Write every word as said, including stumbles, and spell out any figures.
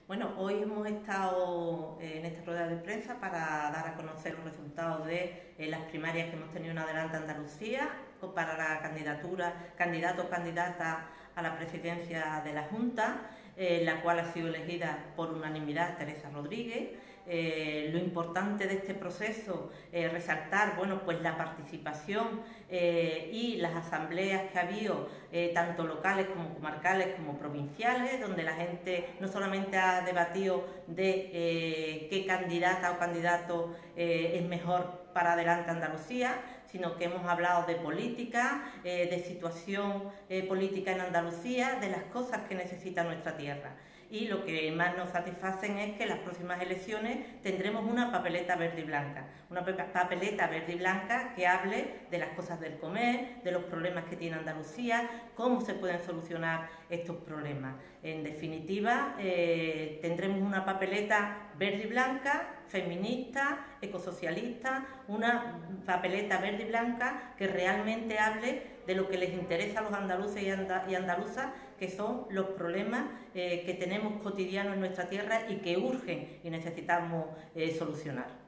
Bueno, hoy hemos estado en esta rueda de prensa para dar a conocer los resultados de eh, las primarias que hemos tenido en Adelante Andalucía para la candidatura, candidato o candidata a la presidencia de la Junta, eh, la cual ha sido elegida por unanimidad Teresa Rodríguez. Eh, lo importante de este proceso es eh, resaltar bueno, pues la participación eh, y las asambleas que ha habido, eh, tanto locales como comarcales como provinciales, donde la gente no solamente ha debatido de eh, qué candidata o candidato eh, es mejor para Adelante Andalucía, sino que hemos hablado de política, eh, de situación eh, política en Andalucía, de las cosas que necesita nuestra tierra. Y lo que más nos satisfacen es que en las próximas elecciones tendremos una papeleta verde y blanca, una papeleta verde y blanca que hable de las cosas del comer, de los problemas que tiene Andalucía, cómo se pueden solucionar estos problemas. En definitiva, eh, tendremos una papeleta verde y blanca, feminista, ecosocialista, una papeleta verde y blanca que realmente hable de lo que les interesa a los andaluces y andaluzas, que son los problemas eh, que tenemos cotidianos en nuestra tierra y que urgen y necesitamos eh, solucionar.